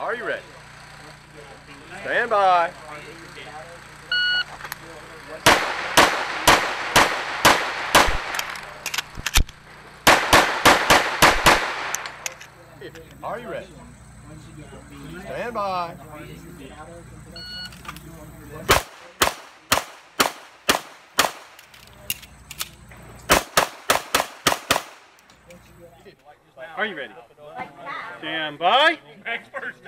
Are you ready? Stand by. Are you ready? Stand by. Are you ready? Stand by. Next first.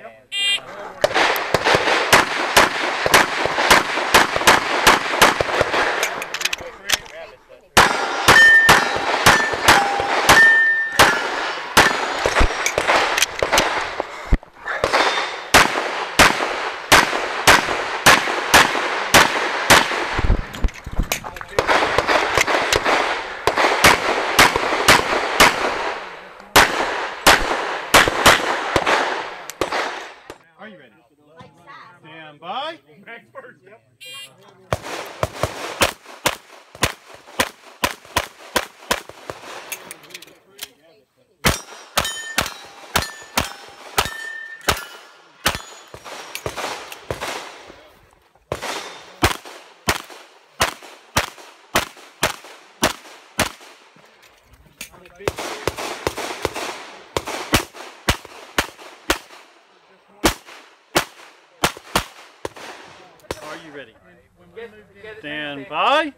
Are you ready? Stand by. Next first. Yep. Are you ready? Stand by.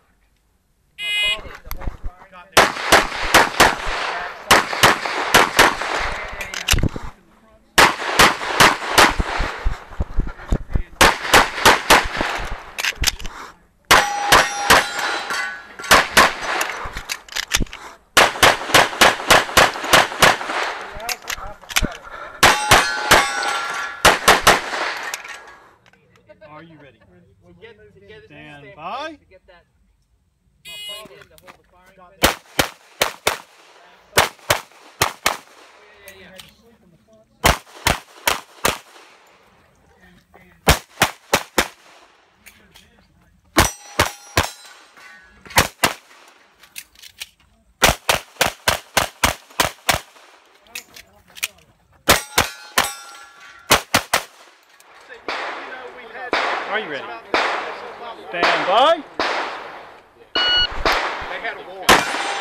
Are you ready? Stand by. Are you ready? Stand by. They had a war.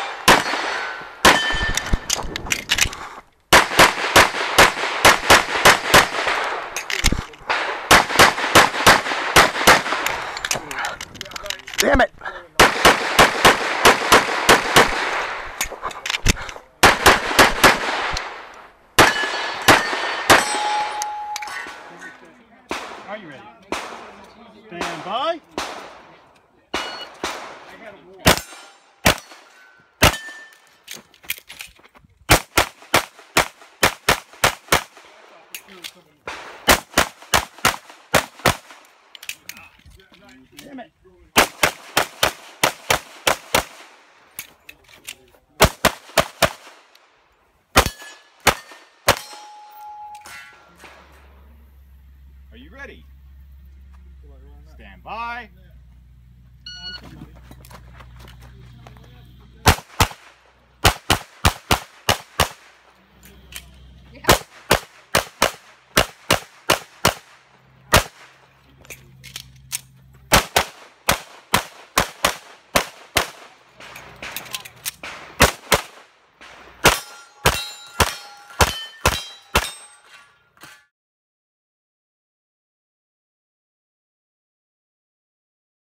Damn it! Are you ready? Stand by. Damn it! Are you ready? Stand by.